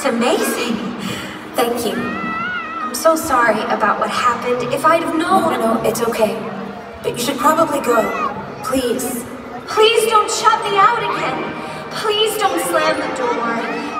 amazing. Thank you. I'm so sorry about what happened. If I'd have known... No, it's okay. But you should probably go. Please. Please don't shut me out again. Please don't slam the door.